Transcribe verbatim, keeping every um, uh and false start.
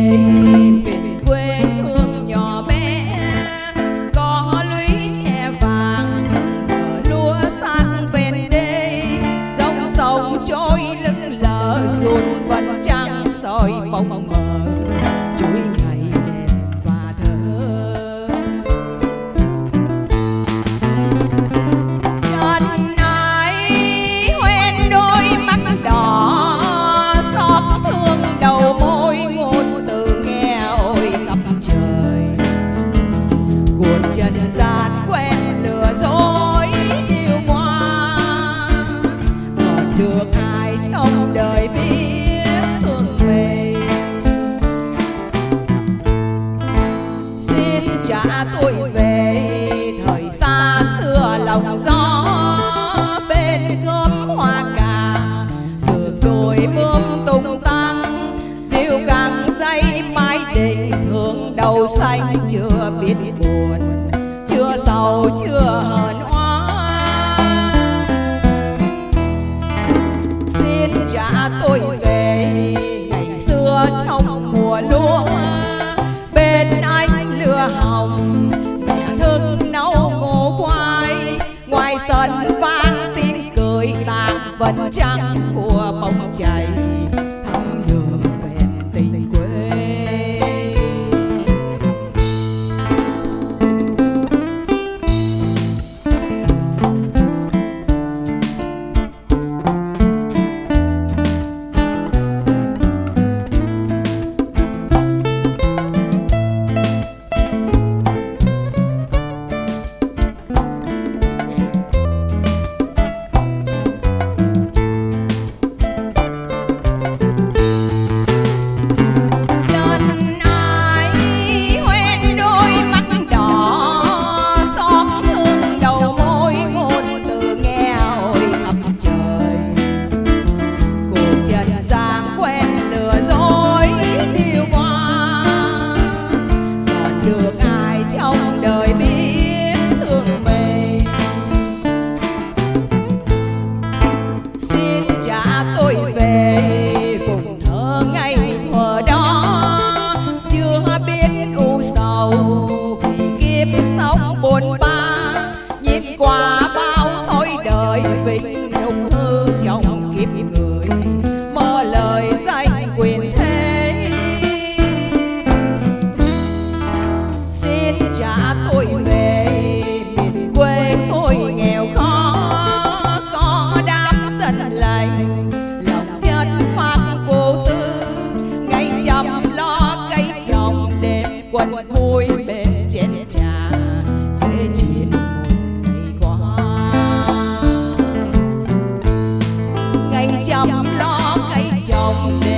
miền quê hương nhỏ bé, có lũy tre vàng bờ lúa san ven đê, dòng sông trôi lững lờ dùn vầng trăng soi bóng mờ chuỗi ngày đẹp và thơ. Trần ai hoen đôi mắt đỏ, xót thương đầu môi ngôn từ nghe ôi khắp trời. Cuộc trần gian quen lừa dối yêu hoa, còn được ai trong đời biết thương mình. Xin trả tôi về thời xa xưa lòng gió, bên gấm hoa cà sườn đồi mương tung tăng, diêu càng dây mái đình thương đầu xanh chưa biết buồn, chưa sầu chưa hờn oán. Xin trả tôi về ngày xưa trong mùa lúa, bên anh lửa hồng mẹ thức nấu ngô khoai, ngoài sân vang tiếng cười tàn vầng trăng của bóng chày thắm đường vẹn tình quê. Chăm lo cây trồng.